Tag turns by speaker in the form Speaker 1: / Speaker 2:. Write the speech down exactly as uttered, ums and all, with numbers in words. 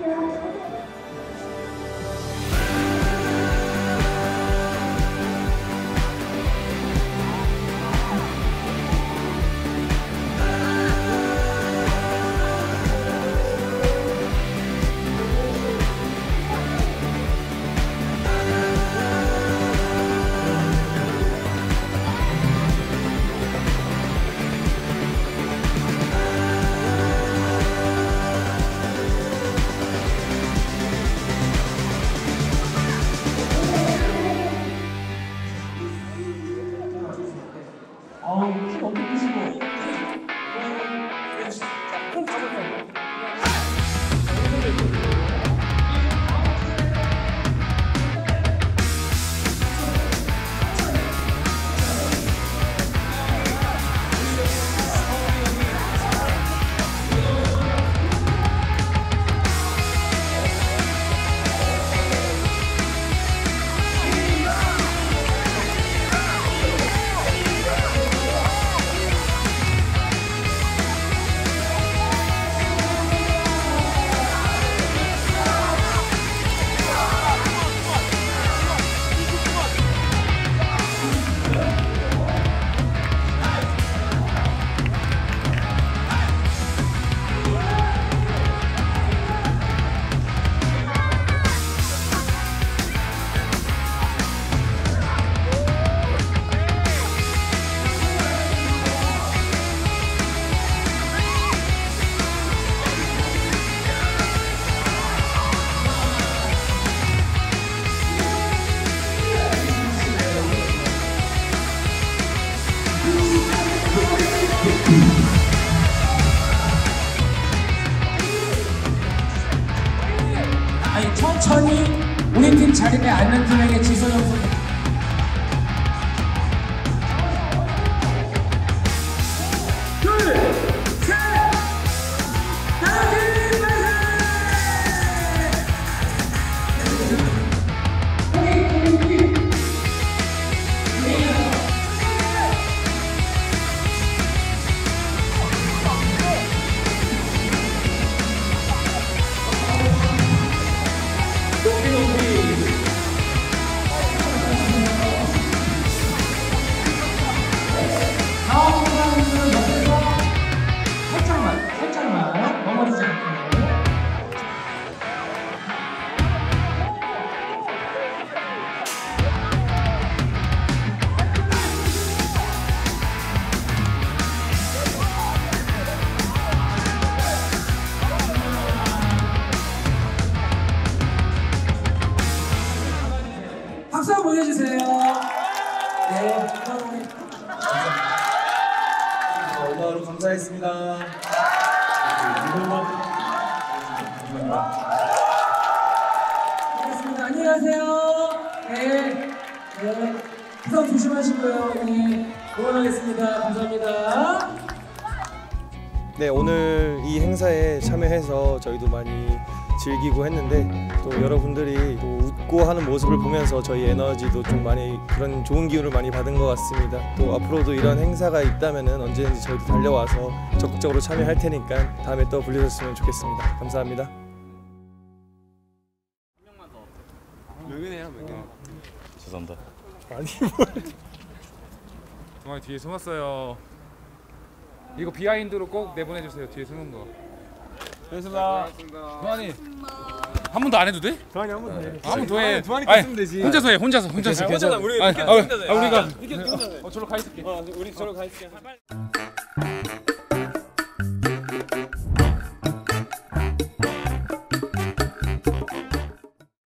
Speaker 1: 아니 천천히 우리 팀 자리에 앉는 팀에게 지소영 선수.
Speaker 2: 박수 한번 보내주세요. 네,
Speaker 3: 오늘 하루 감사했습니다.
Speaker 2: 반갑습니다. 안녕하세요. 네, 네, 부상 조심하시고요. 네, 응원하겠습니다. 감사합니다.
Speaker 4: 네, 오늘 이 행사에 참여해서 저희도 많이 즐기고 했는데 또 여러분들이 또 웃고 하는 모습을 보면서 저희 에너지도 좀 많이 그런 좋은 기운을 많이 받은 것 같습니다. 또 앞으로도 이런 행사가 있다면 언제든지 저희도 달려와서 적극적으로 참여할 테니까 다음에 또 불러주셨으면 좋겠습니다. 감사합니다.
Speaker 5: 몇 개네요, 몇 개?
Speaker 3: 죄송합니다.
Speaker 4: 아니 뭘?
Speaker 5: 동아리 뒤에 숨었어요. 이거 비하인드로 꼭 내보내주세요. 뒤에 숨은 거.
Speaker 4: 고맙습니다.
Speaker 5: 동아리 한 번 더 안 해도 돼?
Speaker 4: 동환이 한 번 더 해.
Speaker 5: 한 번 더 해.
Speaker 4: 동환이
Speaker 5: 아니,
Speaker 4: 쓰면 되지.
Speaker 5: 혼자서 해. 혼자서 혼자서.
Speaker 4: 괜찮아.
Speaker 5: 우리
Speaker 4: 아,
Speaker 5: 혼자서 해. 우리가. 어, 저로 가 있을게.
Speaker 4: 우리 저로 가 있을게.